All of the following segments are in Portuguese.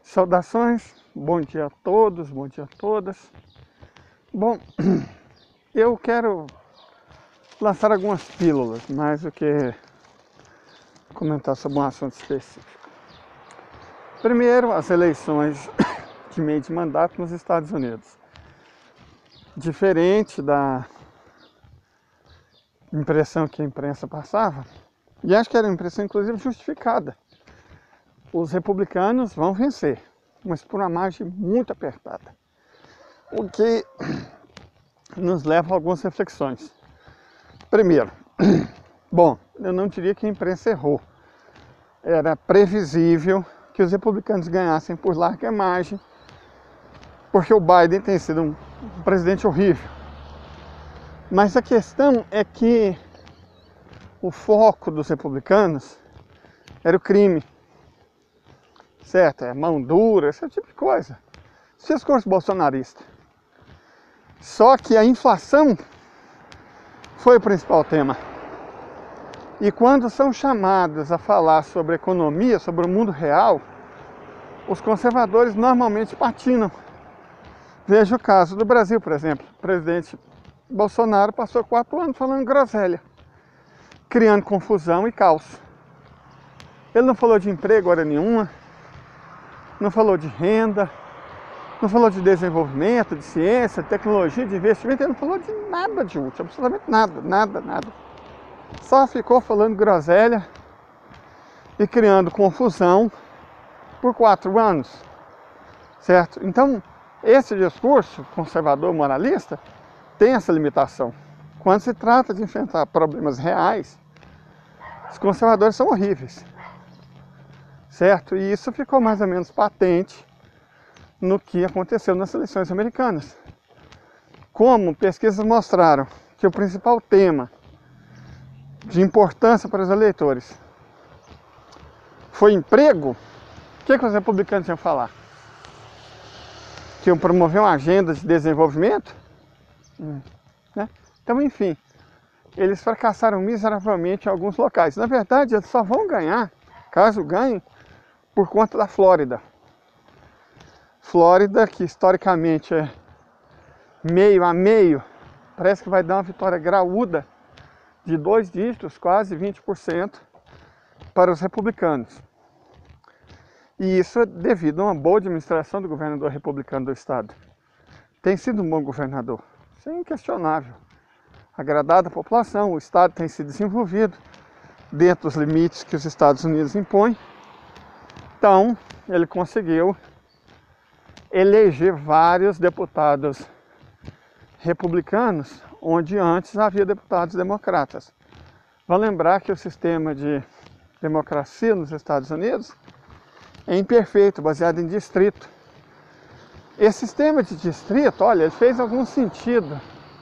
Saudações, bom dia a todos, bom dia a todas. Bom, eu quero lançar algumas pílulas, mais do que comentar sobre um assunto específico. Primeiro, as eleições de meio de mandato nos Estados Unidos. Diferente da impressão que a imprensa passava, e acho que era uma impressão inclusive justificada, os republicanos vão vencer, mas por uma margem muito apertada. O que nos leva a algumas reflexões. Primeiro, bom, eu não diria que a imprensa errou. Era previsível que os republicanos ganhassem por larga margem, porque o Biden tem sido um presidente horrível. Mas a questão é que o foco dos republicanos era o crime. Certo? É mão dura, esse tipo de coisa. Esse discurso bolsonarista. Só que a inflação foi o principal tema. E quando são chamados a falar sobre economia, sobre o mundo real, os conservadores normalmente patinam. Veja o caso do Brasil, por exemplo. O presidente Bolsonaro passou 4 anos falando groselha, criando confusão e caos. Ele não falou de emprego hora nenhuma, não falou de renda, não falou de desenvolvimento, de ciência, de tecnologia, de investimento, ele não falou de nada de útil, absolutamente nada. Só ficou falando groselha e criando confusão por 4 anos, certo? Então, esse discurso conservador moralista tem essa limitação. Quando se trata de enfrentar problemas reais, os conservadores são horríveis. Certo? E isso ficou mais ou menos patente no que aconteceu nas eleições americanas. Como pesquisas mostraram que o principal tema de importância para os eleitores foi emprego, o que os republicanos iam falar? Que iam promover uma agenda de desenvolvimento? Né? Então, enfim, eles fracassaram miseravelmente em alguns locais. Na verdade, eles só vão ganhar, caso ganhem, por conta da Flórida. Flórida, que historicamente é meio a meio, parece que vai dar uma vitória graúda de 2 dígitos, quase 20%, para os republicanos. E isso é devido a uma boa administração do governador republicano do estado. Tem sido um bom governador, isso é inquestionável. Agradado à população, o estado tem se desenvolvido dentro dos limites que os Estados Unidos impõem. Então, ele conseguiu eleger vários deputados republicanos, onde antes havia deputados democratas. Vamos lembrar que o sistema de democracia nos Estados Unidos é imperfeito, baseado em distrito. Esse sistema de distrito, olha, ele fez algum sentido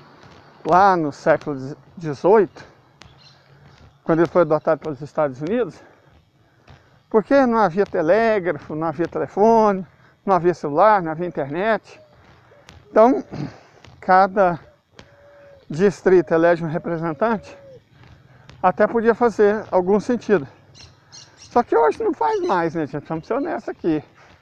lá no século XVIII, quando ele foi adotado pelos Estados Unidos, porque não havia telégrafo, não havia telefone, não havia celular, não havia internet. Então, cada distrito elege um representante, até podia fazer algum sentido. Só que hoje não faz mais, né, gente? Vamos ser honestos aqui.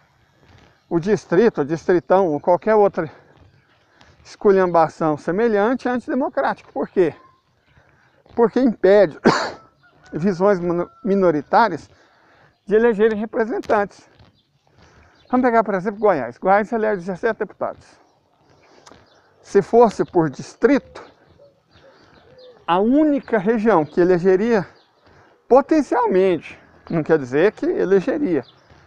O distrito, o distritão, ou qualquer outra esculhambação semelhante é antidemocrático. Por quê? Porque impede visões minoritárias de elegerem representantes. Vamos pegar, por exemplo, Goiás. Goiás elege 17 deputados. Se fosse por distrito, a única região que elegeria potencialmente, não quer dizer que elegeria,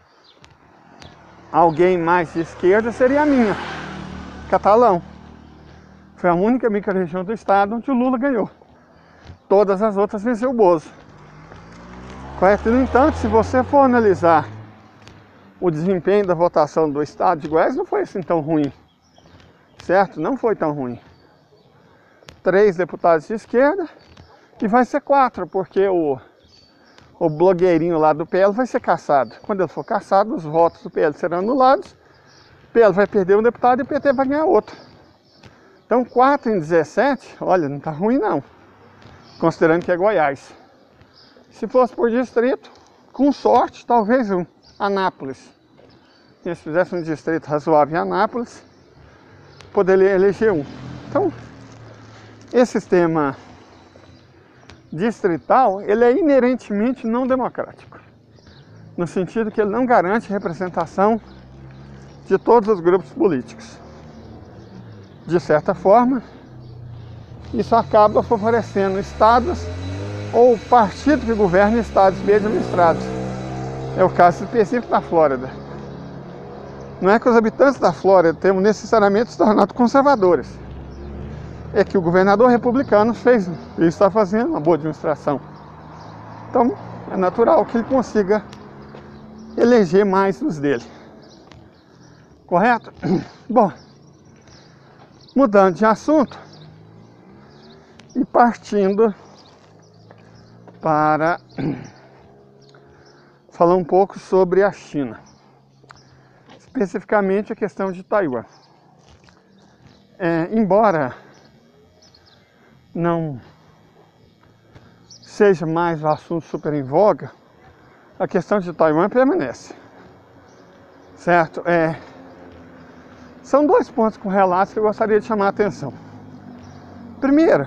alguém mais de esquerda seria a minha, Catalão. Foi a única micro-região do estado onde o Lula ganhou. Todas as outras venceu o Bozo. Correto? No entanto, se você for analisar o desempenho da votação do estado de Goiás, não foi assim tão ruim. Certo? Não foi tão ruim. 3 deputados de esquerda e vai ser 4, porque o blogueirinho lá do PL vai ser cassado. Quando ele for cassado, os votos do PL serão anulados, o PL vai perder um deputado e o PT vai ganhar outro. Então 4 em 17, olha, não está ruim não, considerando que é Goiás. Se fosse por distrito, com sorte, talvez um Anápolis. eles fizessem um distrito razoável em Anápolis, poderia eleger um. Então, esse sistema distrital, ele é inerentemente não democrático, no sentido que ele não garante representação de todos os grupos políticos. De certa forma, isso acaba favorecendo estados ou partido que governa estados bem administrados. É o caso específico da Flórida. Não é que os habitantes da Flórida tenham necessariamente se tornado conservadores. É que o governador republicano fez e está fazendo uma boa administração. Então, é natural que ele consiga eleger mais os dele. Correto? Bom, mudando de assunto e partindo para falar um pouco sobre a China, especificamente a questão de Taiwan. Embora não seja mais o assunto super em voga, a questão de Taiwan permanece, certo? São dois pontos correlatos que eu gostaria de chamar a atenção. Primeiro,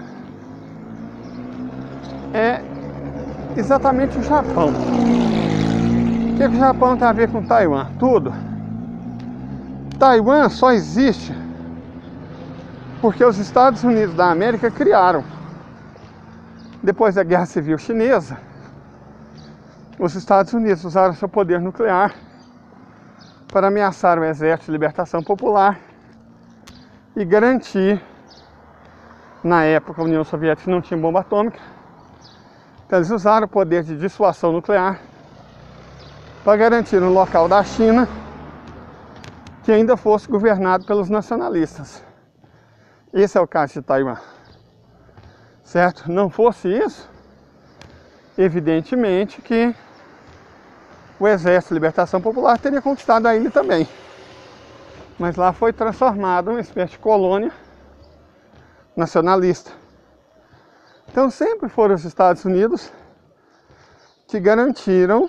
é exatamente o Japão. O que o Japão tem a ver com Taiwan? Tudo. Taiwan só existe porque os Estados Unidos da América criaram. Depois da Guerra Civil Chinesa, os Estados Unidos usaram seu poder nuclear para ameaçar o Exército de Libertação Popular e garantir, na época a União Soviética não tinha bomba atômica, então eles usaram o poder de dissuasão nuclear para garantir no local da China que ainda fosse governado pelos nacionalistas. Esse é o caso de Taiwan, certo? Não fosse isso, evidentemente que o Exército de Libertação Popular teria conquistado a ilha também. Mas lá foi transformado em uma espécie de colônia nacionalista. Então sempre foram os Estados Unidos que garantiram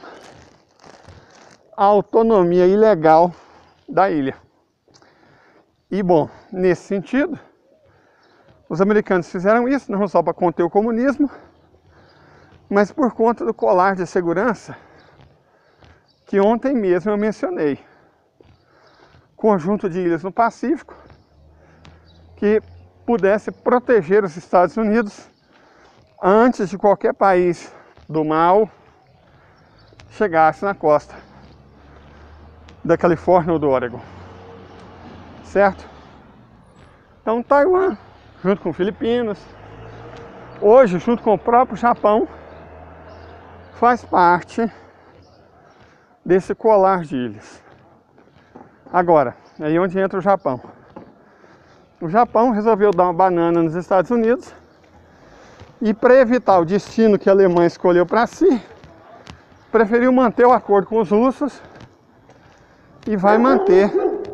a autonomia ilegal da ilha. E bom, nesse sentido, os americanos fizeram isso não só para conter o comunismo, mas por conta do colar de segurança que ontem mesmo eu mencionei. Conjunto de ilhas no Pacífico que pudesse proteger os Estados Unidos antes de qualquer país do mal chegasse na costa da Califórnia ou do Oregon. Certo? Então Taiwan, junto com Filipinas, hoje junto com o próprio Japão, faz parte desse colar de ilhas. Agora, aí onde entra o Japão. O Japão resolveu dar uma banana nos Estados Unidos e, para evitar o destino que a Alemanha escolheu para si, preferiu manter o acordo com os russos e vai manter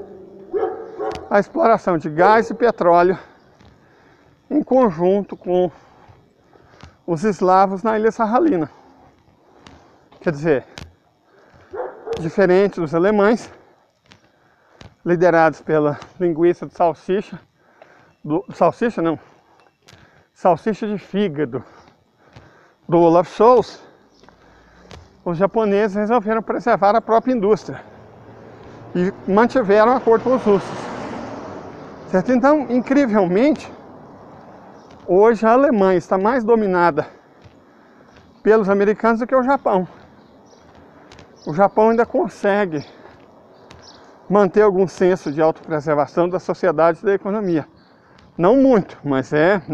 a exploração de gás e petróleo em conjunto com os eslavos na ilha Sakhalina. Quer dizer, diferente dos alemães, liderados pela linguiça de salsicha, salsicha de fígado, do Olaf Scholz, os japoneses resolveram preservar a própria indústria e mantiveram acordo com os russos. Certo? Então, incrivelmente, hoje a Alemanha está mais dominada pelos americanos do que o Japão. O Japão ainda consegue manter algum senso de autopreservação da sociedade e da economia. Não muito, mas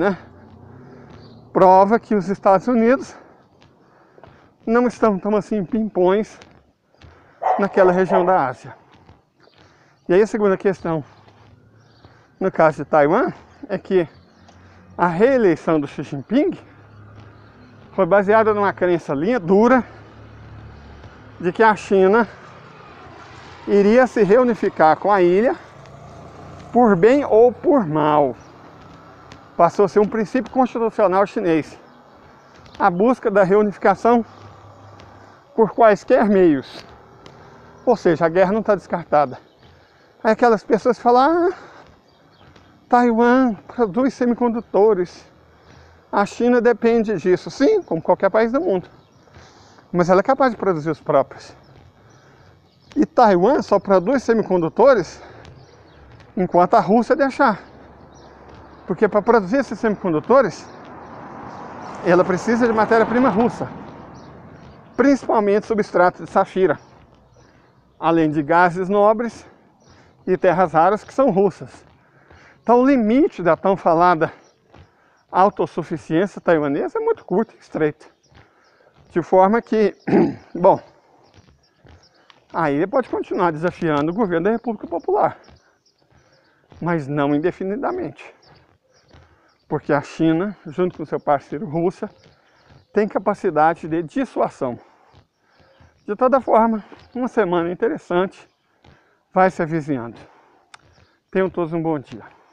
prova que os Estados Unidos não estão tão assim pimpões naquela região da Ásia. E aí a segunda questão, no caso de Taiwan, é que a reeleição do Xi Jinping foi baseada numa crença linha dura de que a China iria se reunificar com a ilha por bem ou por mal. Passou a ser um princípio constitucional chinês. A busca da reunificação por quaisquer meios. Ou seja, a guerra não está descartada. Aí aquelas pessoas falam, Taiwan produz semicondutores, a China depende disso. Sim, como qualquer país do mundo. Mas ela é capaz de produzir os próprios. E Taiwan só produz semicondutores enquanto a Rússia deixar. Porque para produzir esses semicondutores, ela precisa de matéria-prima russa. Principalmente substrato de safira. Além de gases nobres e terras raras que são russas. Então o limite da tão falada autossuficiência taiwanesa é muito curto e estreito. De forma que, bom, aí ele pode continuar desafiando o governo da República Popular. Mas não indefinidamente. Porque a China, junto com seu parceiro Rússia, tem capacidade de dissuasão. De toda forma, uma semana interessante vai se avizinhando. Tenham todos um bom dia.